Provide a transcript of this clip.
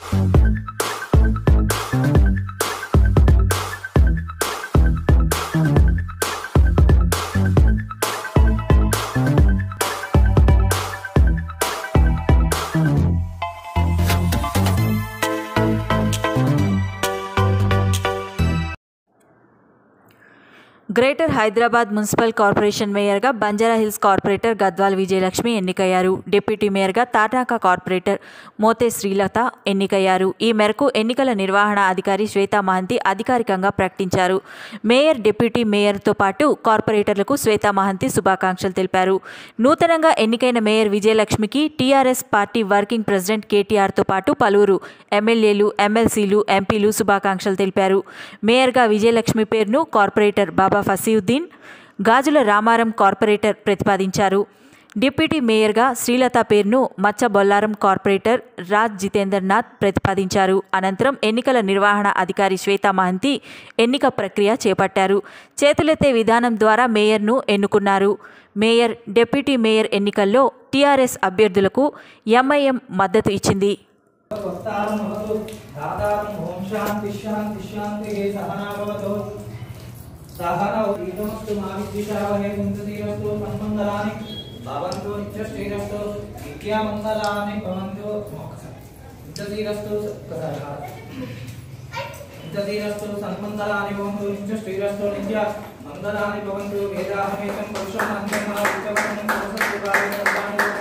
Greater Hyderabad municipal corporation మేయర్గా Banjara Hills corporator Gadwal Vijayalakshmi ఎన్నికయ్యారు. Deputy మేయర్గా తాటాక కార్పొరేటర్ మోతే శ్రీలత ఎన్నికయ్యారు. ఈ మేరకు ఎన్నికల నిర్వహణ అధికారి శ్వేతా మహంతి అధికారికంగా ప్రకటించారు. మేయర్, డిప్యూటీ మేయర్తో పాటు కార్పొరేటర్లకు శ్వేతా మహంతి శుభాకాంక్షలు తెలిపారు. నూతనంగా ఎన్నికైన మేయర్ విజయలక్ష్మికి టీఆర్ఎస్ పార్టీ వర్కింగ్ ప్రెసిడెంట్ కేటీఆర్తో పాటు పలువురు ఎమ్మెల్యేలు, ఎమ్మెల్సీలు, ఎంపీలు శుభాకాంక్షలు తెలిపారు. మేయర్గా విజయలక్ష్మి పేరును కార్పొరేటర్ బాబా ఫసీయుద్దీన్, గాజుల రామారం కార్పొరేటర్ ప్రతిపాదించారు. డిప్యూటీ మేయర్గా శ్రీలత పేరును మచ్చ బొల్లారం కార్పొరేటర్ రాజ్ జితేందర్నాథ్ ప్రతిపాదించారు. అనంతరం ఎన్నికల నిర్వహణ అధికారి శ్వేతా మహంతి ఎన్నిక ప్రక్రియ చేపట్టారు. చేతులెత్తే విధానం ద్వారా మేయర్ను ఎన్నుకున్నారు. మేయర్, డిప్యూటీ మేయర్ ఎన్నికల్లో టీఆర్ఎస్ అభ్యర్థులకు ఎంఐఎం మద్దతు ఇచ్చింది. सहनौ ईदमस्तु माविद्विषावहे कुन्ततीरस्तु सन्मङ्गलानि भवन्तु नित्यश्रीरस्तु नित्यमङ्गलानि भवन्तु नित्यतीरस्तु सन्मङ्गलानि भवन्तु नित्यश्रीरस्तु नित्यमङ्गलानि भवन्तु वेदाहमेकं पुरुषं अन्तर्मनः वित्तवर्णं सरस्वती